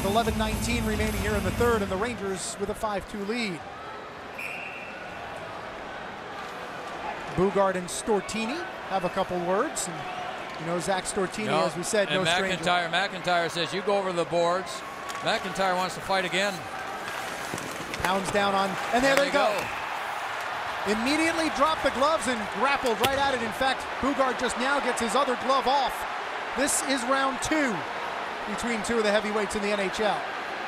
with 11:19 remaining here in the third, and the Rangers with a 5-2 lead. Boogaard and Stortini have a couple words. And, you know, Zach Stortini, as we said, no stranger. MacIntyre says, you go over the boards. MacIntyre wants to fight again. Pounds down on, and there they go. Immediately dropped the gloves and grappled right at it. In fact, Boogaard just now gets his other glove off. This is round 2 between two of the heavyweights in the NHL.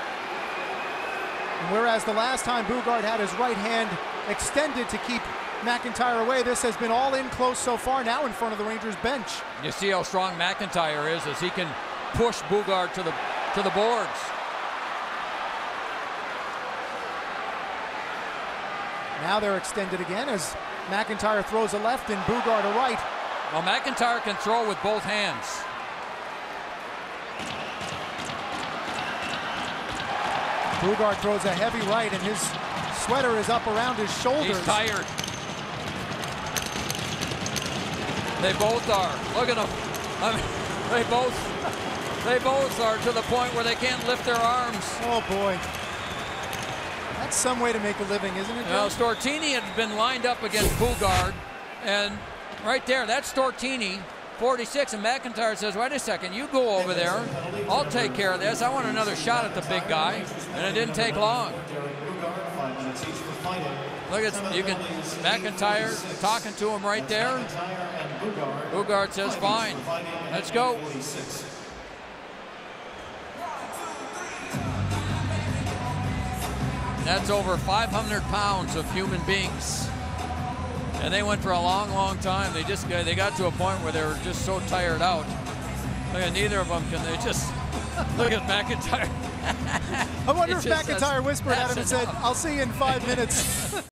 And whereas the last time Boogaard had his right hand extended to keep MacIntyre away, this has been all in close so far, now in front of the Rangers bench. You see how strong MacIntyre is as he can push Boogaard to the boards. Now they're extended again as MacIntyre throws a left and Boogaard a right. Well, MacIntyre can throw with both hands. Boogaard throws a heavy right and his sweater is up around his shoulders. He's tired. They both are. Look at them. I mean, they both are to the point where they can't lift their arms. Oh boy. That's some way to make a living, isn't it? Well, Stortini had been lined up against Boogaard, and right there, that's Stortini, 46, and MacIntyre says, wait a second, you go over there. I'll take care of this. I want another shot at the big guy, and it didn't take long. Look at, MacIntyre talking to him right there. Boogaard says, fine, let's go. That's over 500 pounds of human beings. And they went for a long, long time. They got to a point where they were just so tired out. Look at neither of them can they just look at MacIntyre. I wonder if MacIntyre whispered at him and said, I'll see you in 5 minutes.